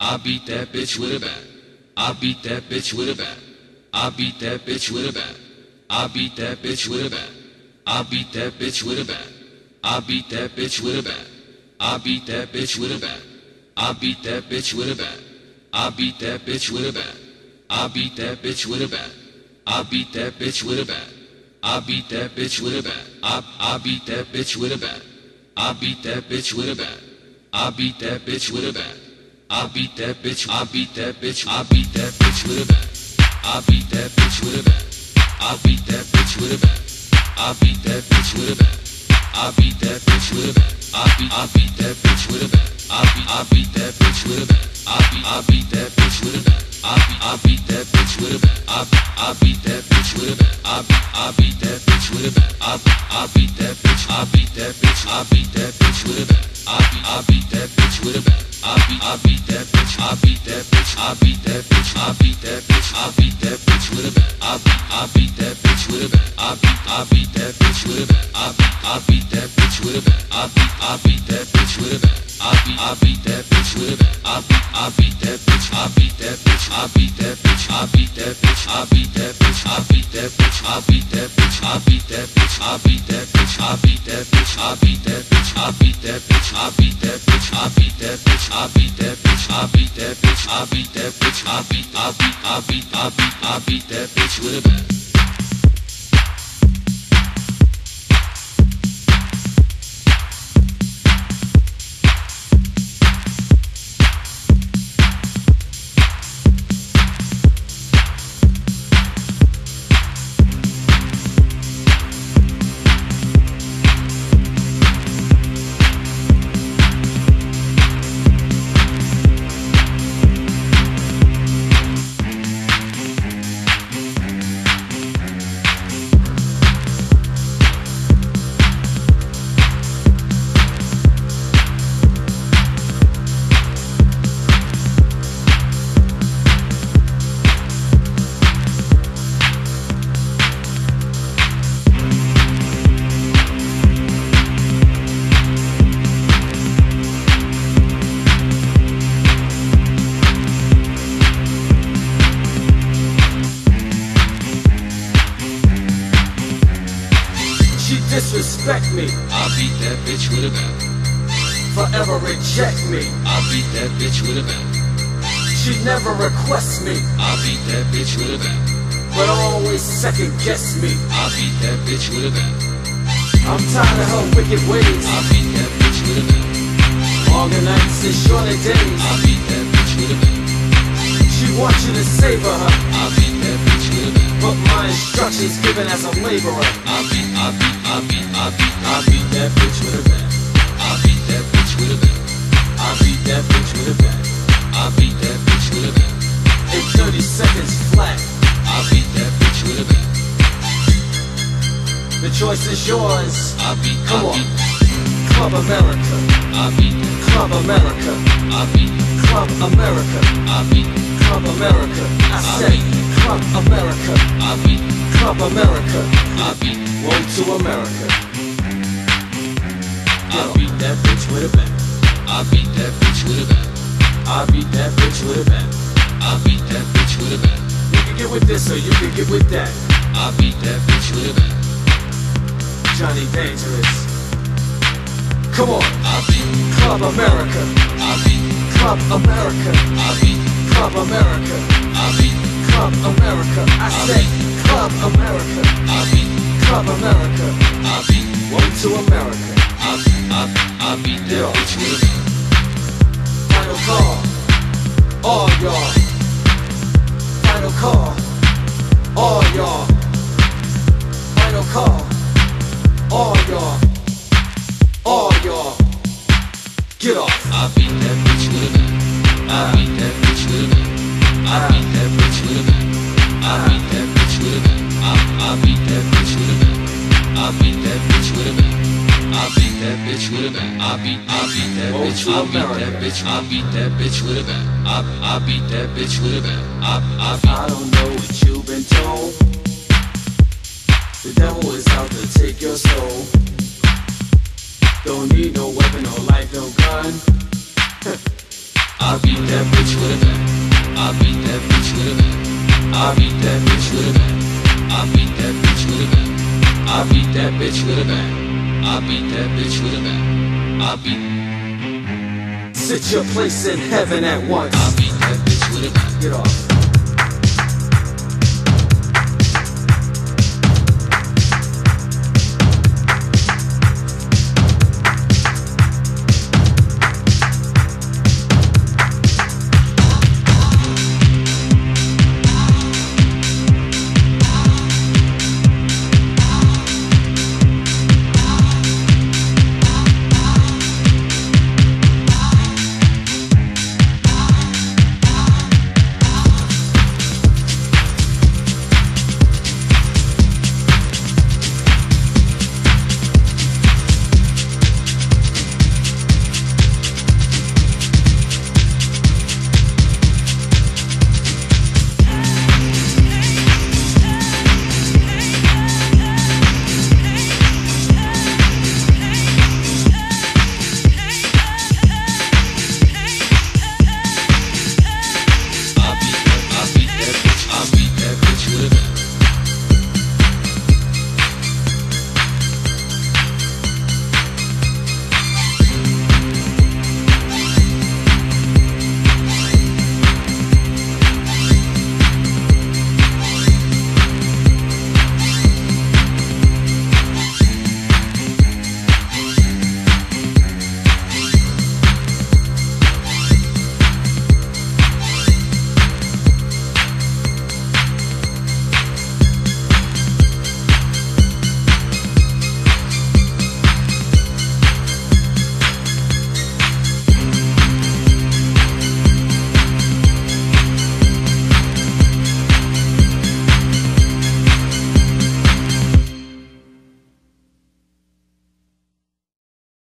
I beat that bitch with a bat. I beat that bitch with a bat. I beat that bitch with a bat. I beat that bitch with a bat. I beat that bitch with a bat. I beat that bitch with a bat. I beat that bitch with a bat. I beat that bitch with a bat. I beat that bitch with a bat. I beat that bitch with a bat. I beat that bitch with a bat. I beat that bitch with a bat. I beat that bitch with a bat. I beat that bitch with a bat. I beat that bitch with a bat. I beat that bitch. I beat that bitch. I beat that bitch with a bat. I beat that bitch with a bat. I beat that bitch with a bat. I beat that bitch with a bat. I beat that bitch with a bat. I beat that bitch with a bat. I beat that bitch with a bat. I beat that bitch with a bat. I beat that bitch with a bat. I beat that bitch with a bat. I beat that bitch with a bat. I beat that bitch. I beat that bitch. I beat that bitch with a bat. I beat that bitch with a bat. I beat that bitch. I beat that bitch. I beat that bitch. I beat that bitch. I beat that bitch with a bat. I beat that bitch with a bat. I beat that bitch with a bat. I beat that bitch with a bat. I beat that bitch with a bat. I beat that bitch with a bat. I beat that bitch. I beat that bitch. I beat that bitch. I beat that bitch. I beat that bitch. I beat that bitch. I beat that bitch. I beat that bitch. I beat that bitch. I beat that bitch. I beat that bitch. I beat that bitch. I beat that bitch. I beat that bitch. I beat that bitch. I beat that bitch. I beat that bitch. I beat that bitch with a bat. Disrespect me, I beat that bitch with a bat. forever reject me. I beat that bitch with a bat. She never requests me, I beat that bitch with a bat. but always second guess me. I beat that bitch with a bat. I'm tired of her wicked ways, I beat that bitch with a bat. longer nights and shorter days. I beat that bitch with a bat. She wants you to savor her, I beat that bitch with a bat. but my instructions given as a laborer. I beat that bitch with a bat. I beat that bitch with a bat. I beat that bitch with a bat. I beat that bitch with a bat. In 30 seconds flat, I beat that bitch with a bat. the choice is yours. Come on. I Club America, beat Club America, I beat Club America, I beat Club America. I said Club America, I beat Club America. I beat Roll to America. I beat that bitch with a bat. I beat that bitch with a bat. I beat that bitch with a bat. I beat that bitch with a bat. You can get with this or you can get with that. I beat that bitch with a bat. Johnny Dangerous. Come on. I beat Club America, I beat Club America, I beat Club America, I beat Club America. I said Club America, I beat Club America. I beat Roll to America. I beat that bitch with a bat. Final call. All y'all. Final call. All y'all. Final call. All y'all. All y'all. Get off. I beat that bitch with a bat. I beat that bitch with a bat. I beat that bitch with a bat. I beat that bitch with a bat. I beat that bitch with a bat. I beat that bitch with a bat. I beat that bitch with a bat. I beat that bitch. I beat that bitch. I beat that bitch with a bat. I beat that bitch with a bat. I don't know what you've been told. The devil is out to take your soul. Don't need no weapon, no life, no gun. I beat that bitch with a bat. I beat that bitch with a bat. I beat that bitch with a bat. I beat that bitch with a bat. I beat that bitch with a bat. I beat that bitch with a bat. I beat. Sit your place in heaven at once. I beat that bitch with a bat. Get off.